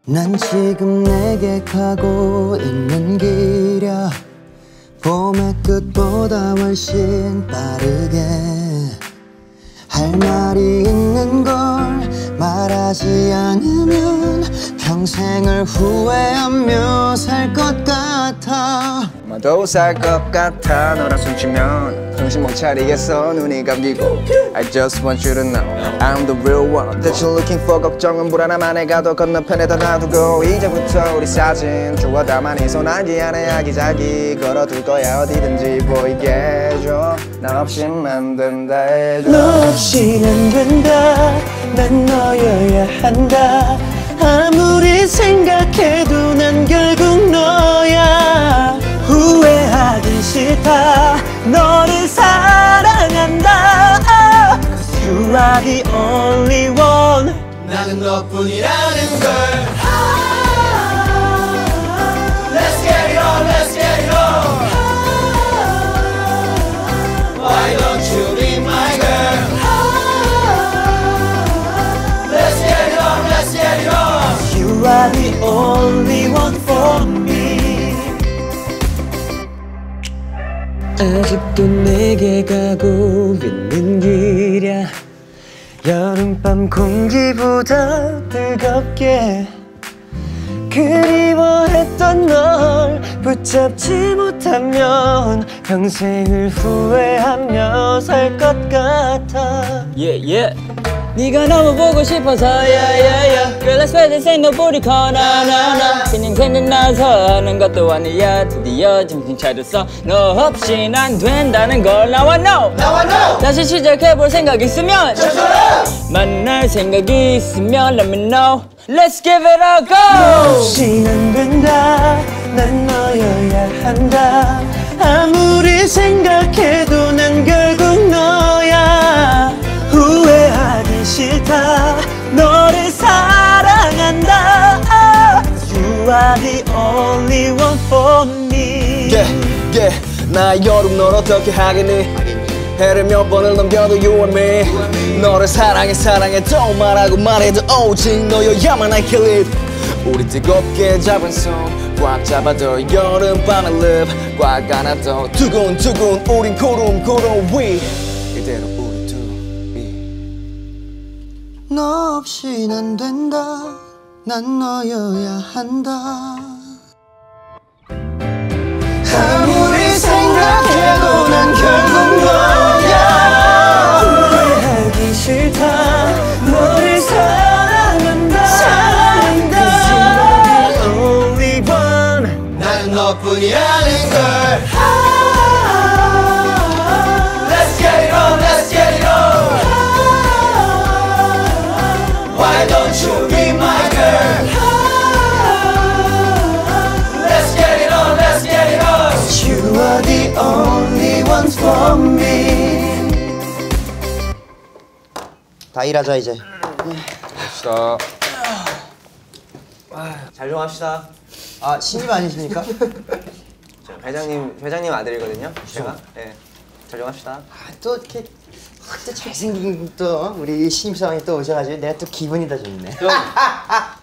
난 지금 내게 가고 있는 길이야. 봄의 끝보다 훨씬 빠르게 할 말이 있는 걸 말하지 않으면 평생을 후회하며 살 것 같아. 아마도 살 것 같아. 너랑 숨쉬면 정신 못 차리겠어. 눈이 감기고 I just want you to know I'm the real one that you're looking for. 걱정은 불안함만 해가도 건너편에다 놔두고 이제부터 우리 사진 주워 담아 네 손안개 안에 아기자기 걸어둘 거야. 어디든지 보이게 해줘. 나 없이는 안 된다 해줘. 너 없이는 안 된다. 난 너여야 한다. 아무리 생각해도 난 결국 너야. 후회하기 싫다. 너를 사랑한다. You are the only one. 나는 너뿐이라는 걸. Let's get it on, let's get it on. Why don't you be my girl? Let's get it on, let's get it on. You are the only one for me. 아직도 내게 가고 있는 길이야. 여름밤 공기보다 뜨겁게 그리워했던 널 붙잡지 못하면 평생을 후회하며 살 것 같아. 네가 너무 보고 싶어서 Girl I swear this ain't no booty call 나나나 그냥 생각나서 하는 것도 아니야. 드디어 정신 차렸어. 너 없인 안 된다는 걸 Now I know 다시 시작해볼 생각 있으면 만날 생각이 있으면 Let me know Let's give it a go. 너 없인 안 된다. 난 너여야 한다. 아무리 생각해도 난 결국 너야. 후회하기 싫다. 너를 사랑한다. You are the only one for me. 나 여름 널 어떻게 하겠니. 해를 몇 번을 넘겨도 you and me. 너를 사랑해 또 말하고 말해도 오직 너여야만 I can live. 우리 뜨겁게 잡은 손 꽉 잡아도 여름밤의 립 꽉 안아도 두근두근 우린 구름 위 이대로 우리 둘이. 너 없인 안 된다. 난 너여야 한다. 아무리 생각해도 난 결국 너야. 후회하기 싫다. 너를 사랑한다. Cause you're the only one. 나는 너뿐이라는 걸. Let's get it on, let's get it on. Why don't you be my girl? Let's get it on, let's get it on. You are the only one for me. 다 일하자 이제. 갑시다. 잘 좀 합시다. 아 신입 아니십니까? 저 회장님 아들이거든요. 제가. 네. 잘 좀 합시다. 또 이렇게 또 잘생긴 또 우리 신입사원이 또 오셔가지고 내가 또 기분이 더 좋네.